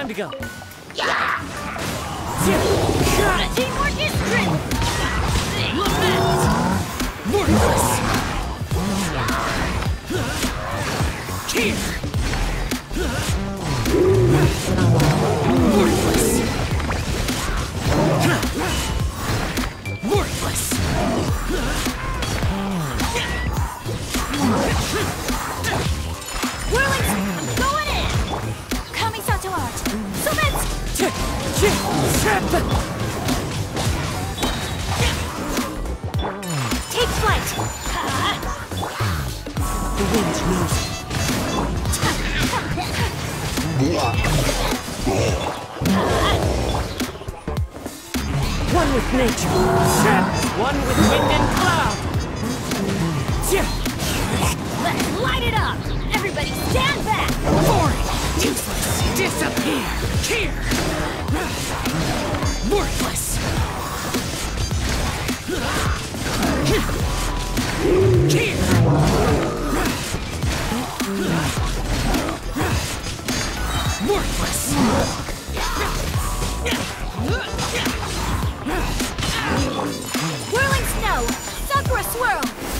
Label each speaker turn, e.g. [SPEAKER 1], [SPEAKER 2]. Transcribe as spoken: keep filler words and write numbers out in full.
[SPEAKER 1] Time to go.
[SPEAKER 2] Teamwork is great! Lament!
[SPEAKER 1] Worthless! Here! Worthless! Worthless!
[SPEAKER 2] Whirling! Going in! Coming to art. Submit! Take flight!
[SPEAKER 1] The wind knows. One with nature. One with wind and cloud.
[SPEAKER 2] Let's light it up! Everybody stand back!
[SPEAKER 1] Boring! Useless! Disappear! Here! Worthless! Here! Worthless!
[SPEAKER 2] Whirling snow! Sakura swirl!